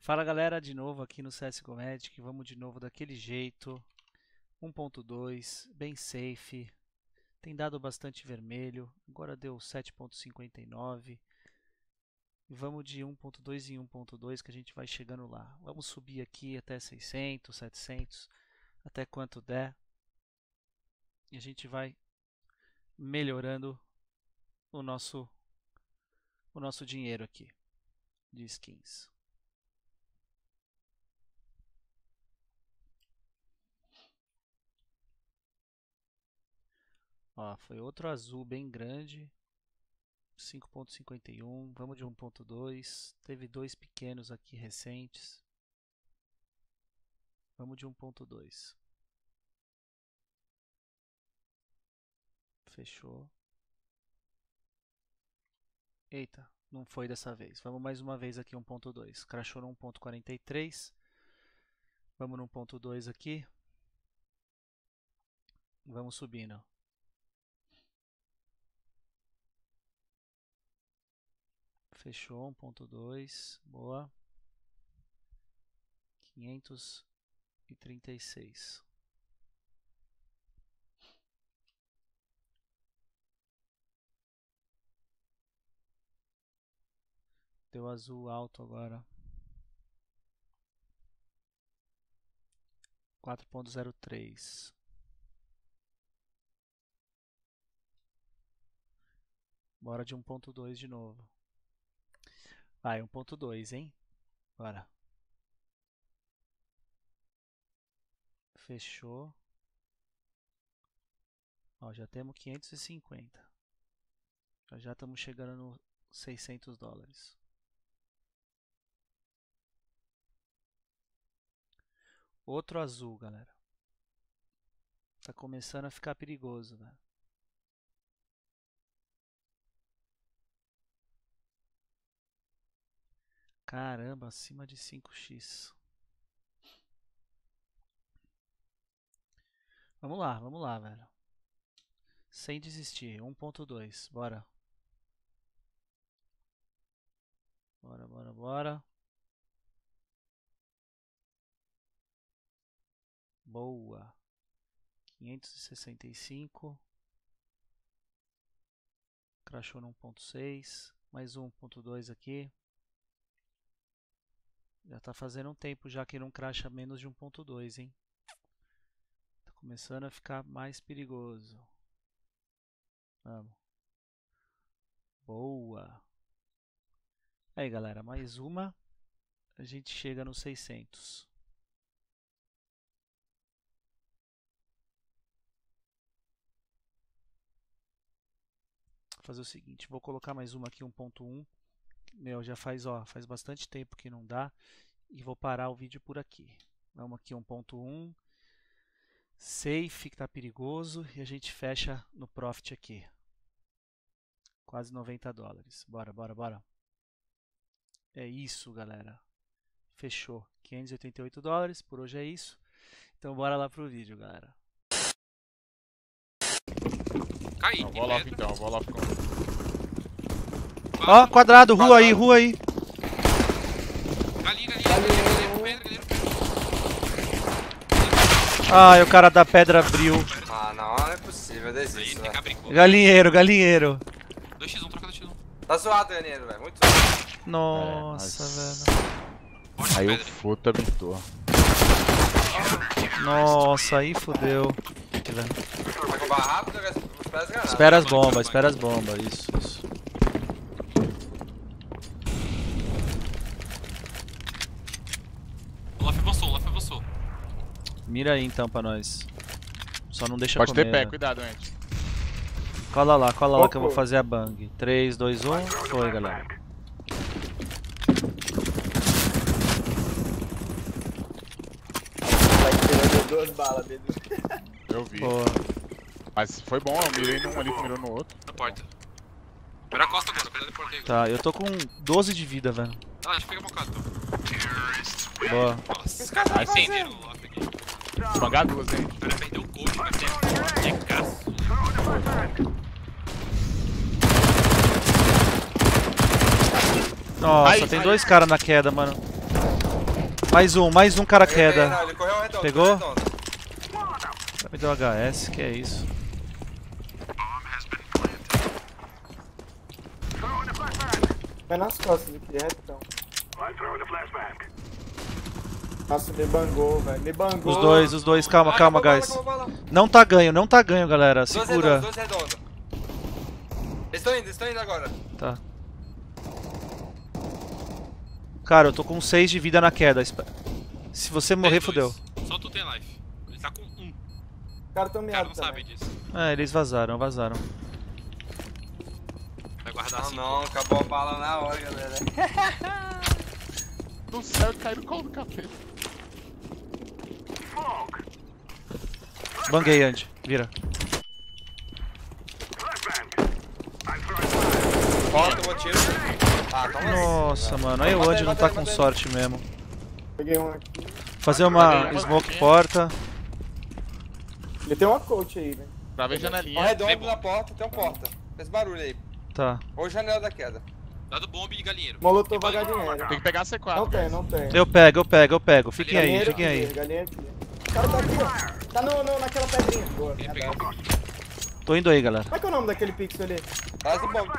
Fala galera, de novo aqui no CSGO Magic, vamos de novo daquele jeito, 1.2, bem safe, tem dado bastante vermelho, agora deu 7.59, e vamos de 1.2 em 1.2 que a gente vai chegando lá, vamos subir aqui até 600, 700, até quanto der, e a gente vai melhorando o nosso dinheiro aqui de skins. Ó, foi outro azul bem grande, 5.51, vamos de 1.2, teve dois pequenos aqui recentes, vamos de 1.2, fechou, eita, não foi dessa vez, vamos mais uma vez aqui 1.2, crashou no 1.43, vamos no 1.2 aqui, vamos subindo. Fechou, 1.2, boa, 536. Deu azul alto agora. 4.03. Bora de 1.2 de novo. Vai, 1.2, hein? Bora. Fechou. Ó, já temos 550. Já estamos chegando no 600 dólares. Outro azul, galera. Tá começando a ficar perigoso, velho. Caramba, acima de 5x. Vamos lá, velho. Sem desistir. 1.2, bora. Bora. Boa. 565. Crashou no 1.6. Mais 1.2 aqui. Já tá fazendo um tempo já que não crasha menos de 1.2, hein? Tá começando a ficar mais perigoso. Vamos. Boa. Aí, galera, mais uma. A gente chega nos 600. Vou fazer o seguinte, vou colocar mais uma aqui, 1.1. Meu, já faz bastante tempo que não dá. E vou parar o vídeo por aqui. Vamos aqui 1.1. Safe, que tá perigoso. E a gente fecha no profit aqui. Quase 90 dólares. Bora. É isso, galera. Fechou. 588 dólares. Por hoje é isso. Então bora lá pro vídeo, galera. Cai, vou lá então, vou lá pro... Ó, quadrado, rua aí. Galinha, pedra. Ah, o cara da pedra abriu. Ah, não é possível, eu desisto, velho. Galinheiro. 2x1, troca 2x1. Tá zoado, Galinheiro, velho, muito zoado. Nossa, mas... velho. Aí o Futa mentou. Nossa, aí fodeu. Vai roubar rápido, os pés granados. Espera as bombas, isso. O Laf avançou. Mira aí então pra nós. Só não deixa Pode comer, ter pé, né? cuidado, gente. Cola lá que eu vou fazer a bang. 3, 2, 1, foi, galera. Vai tirando 2 balas dele. Eu vi. Boa. Mas foi bom, eu mirei num ali, mirou no outro. Na porta. Pera a costa agora, pera a porta aí. Tá, eu tô com 12 de vida, velho. Ah, deixa eu pegar bocado então. Boa. Nossa, Esse cara tá entenderam fazendo. o Laf aqui. Espangar duas, hein. O cara perdeu o coach, vai ter gasto. Nossa, Aí, tem dois caras na queda, mano. Mais um cara queda. Não, ele correu redondo. Pegou? Redondo. Me deu HS, que é isso? Vai nas costas aqui, retão. Nossa, me bangou, velho. Me bangou. Os dois, calma, calma, acabou a guys. bala, acabou a bala. Não tá ganho, galera. Segura. Dois redondos. Eles estão indo agora. Tá. Cara, eu tô com 6 de vida na queda. Se você morrer, fodeu. Só tu tem life. Ele tá com 1. Os caras tão O cara meados não também. sabe disso. É, eles vazaram. Vai guardar assim. Não, acabou a bala na hora, galera. No céu e cai no colo do capeta. Banguei, Andy. Vira. Bota, tomou tiro. Ah, toma. Nossa, mano. Aí o Mata Andy ele, não mata tá ele, com mata ele. sorte mesmo. Peguei um aqui. Fazer uma smoke porta. Ele tem uma coach aí, velho. Pra ver Ó, janelinha. redondo na porta, tem uma porta. Fez barulho aí. Tá. Ou janela da queda. Dá do bomb e galinheiro. Molotov a galinheiro. Tem que pegar a C4. Não tem, não tem. Eu pego. Fiquem aí, Galinheiro fiquem aqui, aí. galinheiro aqui. O cara tá aqui, ó. Tá naquela pedrinha. Boa, Ele verdade. pegou. Tô indo aí, galera. Como é que é o nome daquele pixel ali? Traz o bomb. Tá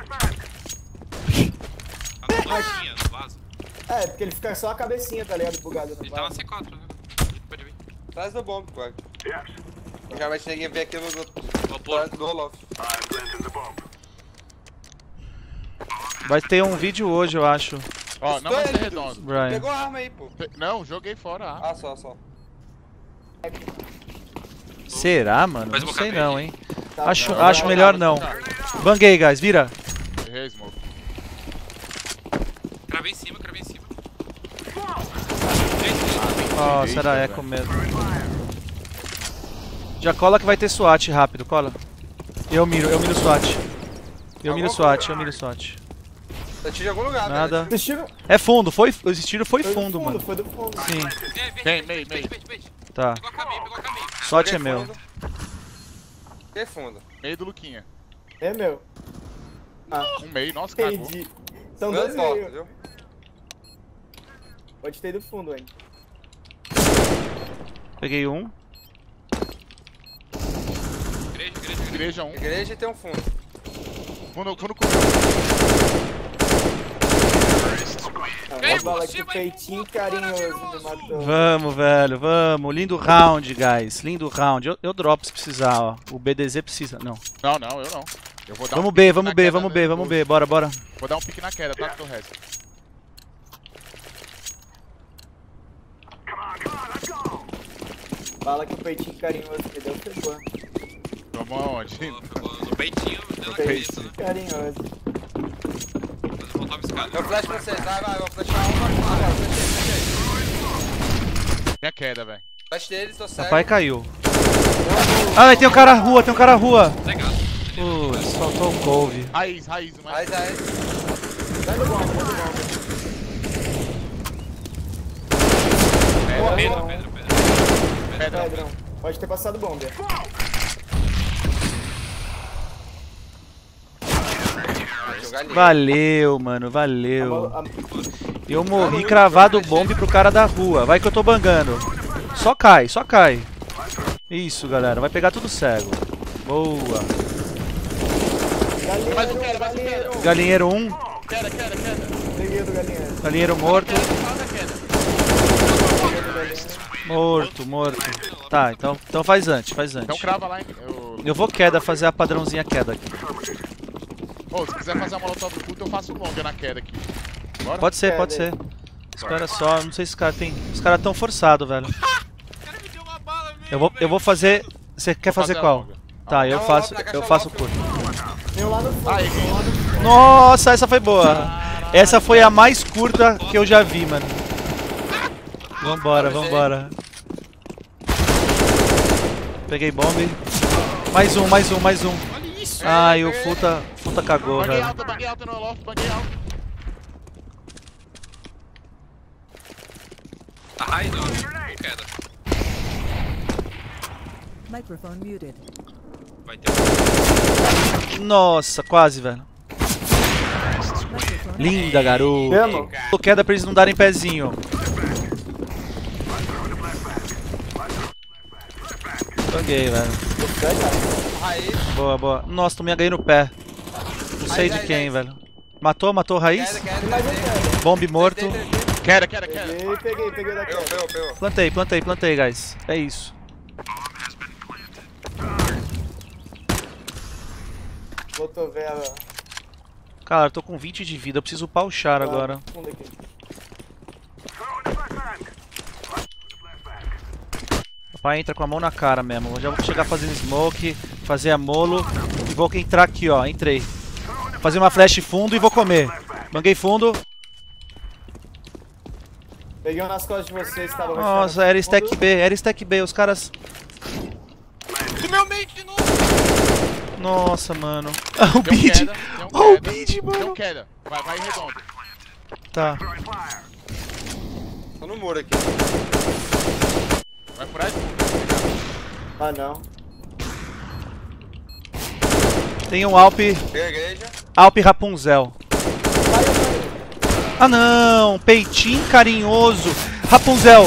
com docinha no vaso. É, porque ele fica só a cabecinha, tá ligado? Bugado no Ele tá na vaso. C4, né? Pode vir. Traz o bomb, Quack. Já vai ninguém ver aquilo Vou pôr. do Olof. Vai ter um vídeo hoje, eu acho. Ó, não vai ser redondo. Brian. Pegou a arma aí, pô. Não, joguei fora a arma. Ah, só. Será, mano? Faz Não uma sei cabine. não, hein. Tá, Acho tá, melhor não. Banguei, guys. Vira. Errei, smoke. Cravei em cima. Nossa, era eco mesmo. Já cola que vai ter SWAT, rápido, cola. Eu miro SWAT. Eu miro SWAT. Eu tiro em algum lugar, Nada. velho. Vocês tiram? É fundo, esse tiro foi Foi do fundo, mano. Foi do fundo. Sim, Vem, meio. tá. Pegou a caminho. SWAT é Peguei meu. fundo. Peguei fundo. Meio do Luquinha. É meu. Um meio, nossa, cagou. Entendi. São Dois dois voltas, meio. viu? Pode ter do fundo, hein. Peguei um. Igreja. Igreja 1. Igreja e tem um fundo. Fundo. Uma bala aqui, peitinho carinhoso me matou. Vamos, velho, vamos. Lindo round, guys. Lindo round. Eu dropo se precisar, ó. O BDZ precisa. Não. Não, eu não. Eu vou dar Vamos um B, pique vamos na B, queda vamos B, nele. vamos B. Bora. Vou dar um pique na queda, tá do resto. Bala que o peitinho carinhoso me deu, foi boa. Vamos aonde? No peitinho, deu na cabeça, né? Carinhoso. Mas eu voltava escada. Eu flash pra vocês, vai, eu vou flashar uma. Minha queda, velho. Flash deles, tô cego. Papai caiu. Ah, tem um cara na rua, Legal. Putz, faltou o couve. Raiz, mas... Aí. Vai do bomba, vai do bomba. Pedra. Pedrão. Pode ter passado bomba. Valeu, mano, valeu. A- Eu morri cravado o bombe pro cara da rua. Vai que eu tô bangando. Só cai. Isso, galera. Vai pegar tudo cego. Boa. Galinheiro. Galinheiro 1. Queda. Peguei do galinheiro. Galinheiro morto. Queda. Morto. Tá, então faz antes. Então crava lá, hein. Eu vou queda, fazer a padrãozinha queda aqui. Ô, se quiser fazer uma molotov puta, eu faço longa na queda aqui. Bora? Pode ser. Espera só, não sei se os caras tem. Os caras tão forçados, velho. O cara me deu uma bala mesmo. Eu vou fazer. Você quer Vou fazer fazer a qual? longa. Tá, eu Não, faço na caixa o curto. Tem um lá no fundo. Aí, tem um lá no fundo. Nossa, essa foi boa. Essa foi a mais curta que eu já vi, mano. Vambora. Peguei bombe. Mais um. Olha isso. Ai, o Futa cagou, Banguei velho. alta no loft, banguei alta. A raiz, ó. Queda. Microphone muted. Vai ter Nossa, quase, velho. Microphone Linda, garoto. Temo. Queda pra eles não darem pezinho. Joguei, velho. Raiz. Boa, boa. Nossa, tomei ganhei no pé. Não sei de Raiz, quem, Raiz. velho. Matou a raiz? Mais um queda. Bomb morto. Queda. Peguei da queda. Pegou. Plantei, guys. É isso. Botou vela. Cara, eu tô com 20 de vida. Eu preciso upar o char agora. Fundo aqui. Papai entra com a mão na cara mesmo. Eu já vou chegar fazendo smoke, fazer a molo e vou entrar aqui, ó. Entrei. Fazer uma flash fundo e vou comer. Banguei fundo. Peguei um nas costas de vocês, tava Nossa, era stack B, os caras... Do meu meio de novo. Nossa, mano. O Tem um bid. queda, Oh, o bid, mano. Tem um queda. Vai redondo. Tá. Tô no muro aqui. Vai por aí. Ah, não. Tem um Alp Pega a igreja. Rapunzel. Ah não, peitinho carinhoso. Rapunzel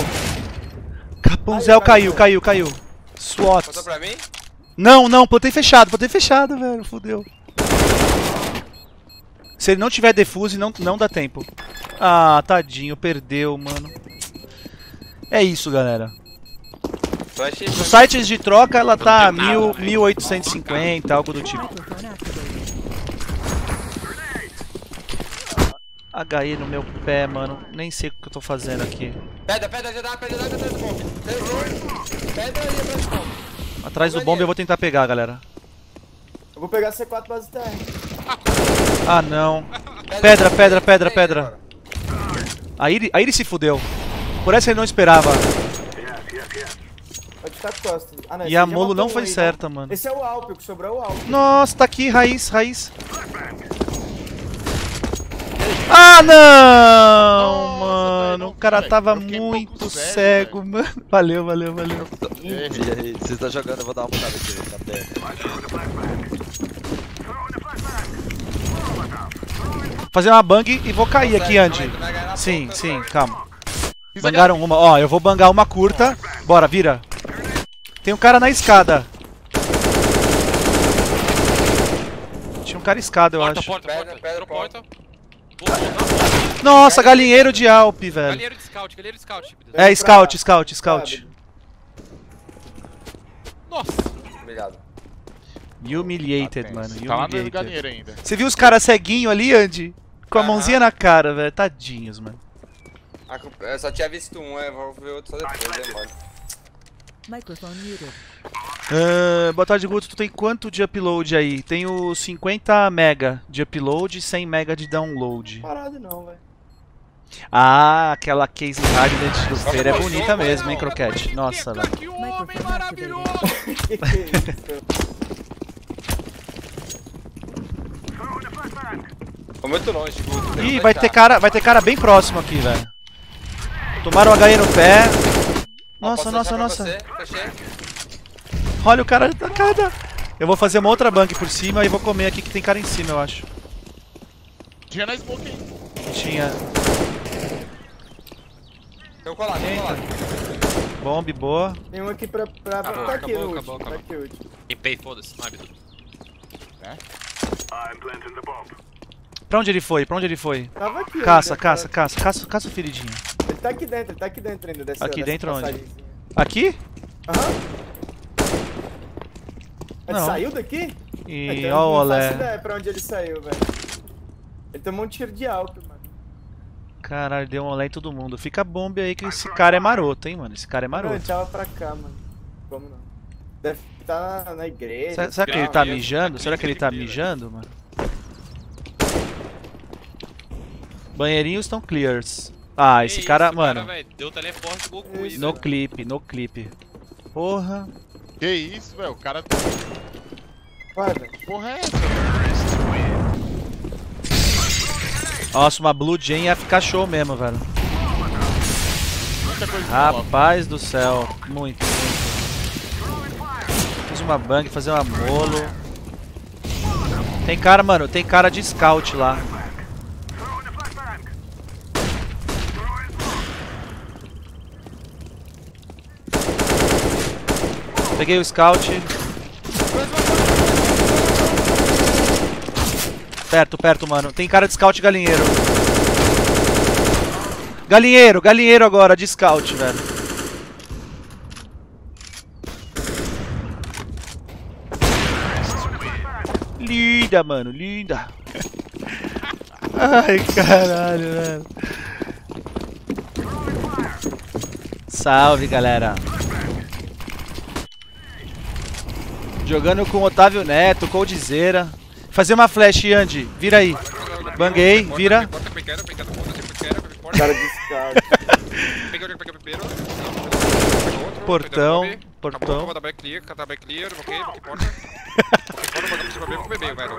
caiu. SWAT. Botou pra mim? Não, plantei fechado, velho, fodeu. Se ele não tiver defuse, não dá tempo. Ah, tadinho, perdeu, mano. É isso, galera. Flash. Os sites de troca, ela tá 1850, algo do tipo. Microphone activated. HE no meu pé, mano. Nem sei o que eu tô fazendo aqui. Pedra, já dá atrás do bomb. Pedra e atrás do bomb. Atrás do bombe eu vou tentar pegar, galera. Eu vou pegar C4 base terra. Ah, não. Pedra. Aí ele se fudeu. Por essa ele não esperava. Pode ficar de costas. Ah, não, E esse a aí já molo matou não foi aí, certa, mano. Esse é o Alp, o que sobrou é o Alp. Nossa, tá aqui, raiz. Ah, não! Nossa, Mano, velho, o cara velho, tava eu fiquei um muito pouco cego, cego, mano. Valeu. E aí, vocês estão jogando, eu vou dar uma mudada aqui na terra. Fazer uma bang e vou cair aqui, Andy. Sim, calma. Bangaram uma. Ó, eu vou bangar uma curta. Bora, vira. Tem um cara na escada. Tinha um cara escada, eu acho. Porta. Pedra, Porta. Nossa, galinheiro de Alp, velho. Galheiro de scout. É, scout. Nossa. Obrigado. Humiliated, mano. Tá lá no Humiliated. galinheiro ainda. Você viu os caras ceguinhos ali, Andy? Com a mãozinha na cara, velho. Tadinhos, mano. Eu só tinha visto um, eu vou ver outro só depois, mano. Microphone muted. Boa tarde, Guto. Tu tem quanto de upload aí? Tenho 50 mega de upload e 100 mega de download. Parado não, velho. Ah, aquela case hardnet do Fer é bonita mesmo, hein, Croquete? Nossa, velho. Que homem maravilhoso. Que é isso? Tô muito longe, Guto. Ih, vai ter cara bem próximo aqui, velho. Tomaram o HE no pé. Nossa. Fechei. Olha o cara da cara. Eu vou fazer uma outra bank por cima e vou comer aqui que tem cara em cima, eu acho. Tinha na smoke aí. Tinha. Tô colado. Bomb, boa. Tem um aqui pra... Tá aqui o último. acabou. Tá aqui o último. Limpei, foda-se. Não é tudo. Pra onde ele foi? Tava aqui. Caça ainda, o feridinho. Ele tá aqui dentro ainda dessa Aqui dessa dentro onde? passagemzinha. Aqui? Aham. Ele Não. saiu daqui? E Então, ó o eu não faço olé. ideia pra onde ele saiu, velho. Ele tomou um tiro de Alp, mano. Caralho, deu um olé em todo mundo. Fica a bomba aí que esse cara é maroto, hein, mano. Esse cara é Não, ele maroto. tava pra cá, mano. Como não? Deve estar na igreja. Será que ele tá Igreja, mijando? Será que ele tá igreja. mijando, mano? Banheirinhos estão clears. Ah, esse cara, mano. Cara, deu teleporte Goku. Isso, No clipe. Porra. Que isso, velho. O cara. Vai, velho. Porra é essa? Nossa, uma Blue Jane ia ficar show mesmo, velho. Muita coisa de Rapaz do céu. Muito. Fiz uma bang, fazer uma molo. Tem cara, mano, tem cara de scout lá. Peguei o scout. Perto, perto, mano. Tem cara de scout e galinheiro. Galinheiro agora, de scout, velho. Linda, mano, linda. Ai, caralho, velho. Salve, galera. Jogando com Otávio Neto, Coldzera. Fazer uma flash, Andy. Vira aí. Banguei, vira. Cara de scout. Portão. Vou dar back clear, catar back clear, ok, porta. Vou beber, velho.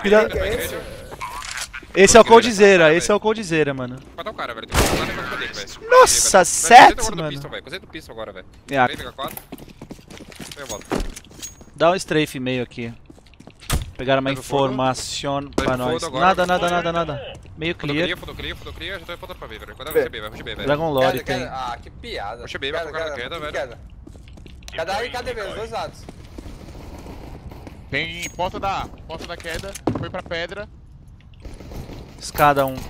Esse é o Coldzera, mano. Vou matar o cara, velho. Tem que matar o cara, velho. Nossa, 7, mano. Gostei do pistol agora, velho. Yeah. Pega 4. Eu volto. Dá um strafe meio aqui. Pegar uma Pega o fogo. informação pra Pega o nós. fogo agora. Nada. Meio clear. Fundo clear, já tô apontando pra B, velho. Cuidado com B, vai, puxa B, velho. Dragon Lore tem. Ah, que piada. Puxa B, vai pro cara da queda, velho. Cada aí, cadê mesmo? Os dois lados. Tem porta da queda, foi pra pedra. Escada 1.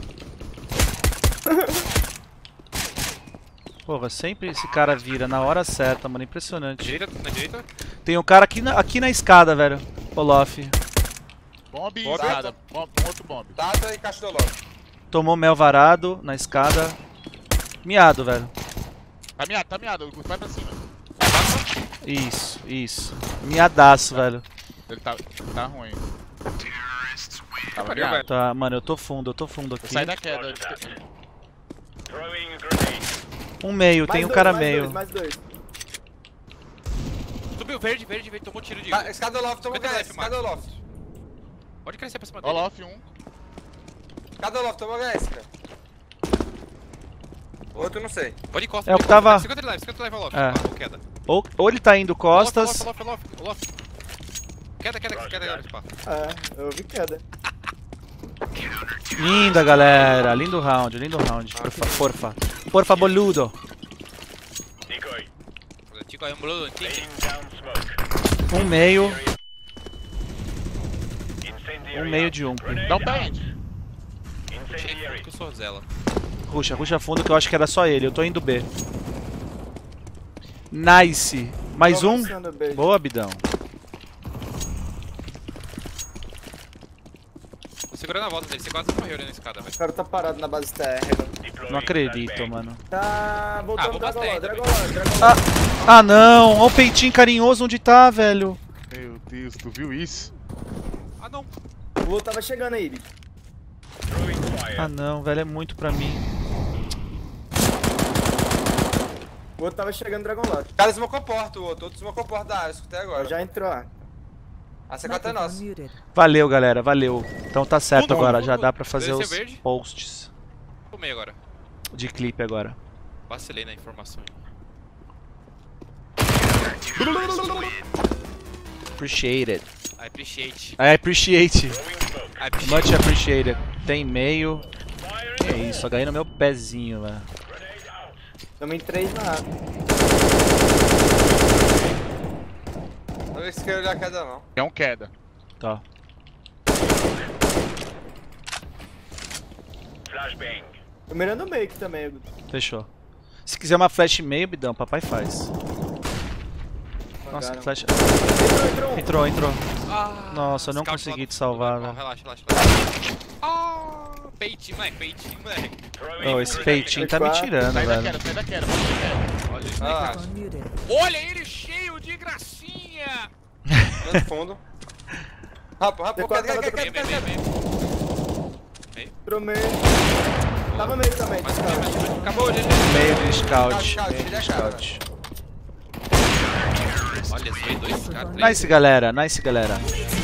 Porra, sempre esse cara vira na hora certa, mano. Impressionante. Na direita. Tem um cara aqui na escada, velho. Olof. Bomb e Bomb. escada. Outro bomb. Tata e caixa do logo. Tomou mel varado na escada. Miado, velho. Tá miado, vai pra cima. Isso. Miadaço, velho. Ele tá ruim. Tava Pariu, miado. velho. Tá, mano, eu tô fundo aqui. Sai da queda. Um meio, tem um cara meio. Mais dois. Subiu verde, tomou tiro de. Escada do loft, toma Cadê gás. F, Escada do loft. Pode crescer pra cima dele. Olof 1. Escada do loft, toma gás, cara. Outro não sei. Pode ir costa. É o que tava- 50 live, Olof. É. Ou queda. Ou ele tá indo costas. Olof. Queda, pá. Eu vi queda. Linda, galera. Lindo round. Porfa, boludo. Tico, é um boludo, entende? Um meio. Um meio de um. Dá um pente. Puxei fundo que eu sou Zela. Ruxa fundo que eu acho que era só ele. Eu tô indo B. Nice. Mais um. Começando, beijo. Boa, Bidão. Tô segurando a volta dele, você quase morreu ali na escada, velho. O cara tá parado na base TR. Não acredito, mano. Tá voltando vou Dragon bater, Lore. Ah, não. Olha o peitinho carinhoso onde tá, velho. Meu Deus, tu viu isso? Ah, não. O outro tava chegando aí. Ah, não, velho. É muito pra mim. O outro tava chegando Dragon Lore. O cara smocou a porta, o outro smocou a porta da área, escutei agora. Já entrou. A C4 é nossa. Microphone muted. Valeu, galera. Valeu. Então tá certo Fundo, agora. fundo. Já dá pra fazer Deve os ser verde. posts Tomei agora. de clipe agora. Vacilei na informação. Appreciated. I appreciate. I appreciate. I appreciate. Much appreciated. Tem meio. Que isso, agarrei no meu pezinho, velho. Tamo em 3 na água. Não esquerda olhar a queda não. É um queda. Tá. Tô mirando o meio aqui também. Fechou. Se quiser uma flash meio, Bidão, papai faz. Nossa, que flash. Entrou. Entrou. Ah, Nossa, eu não scout consegui lá te salvar, Não, velho. relaxa. Ah, peitinho, moleque. Oh, esse peitinho tá me tirando, Sai da velho. queda, sai da queda. Olha isso. Ah, Microphone muted. Olha ele cheio de gracinha. no fundo. Rápido, queda. Entrou meio. Tava meio também. Mas acabou, gente. Meio de scout. Scout, Meio de tira a cara. scout. Olha, foi dois caras. Nice, galera.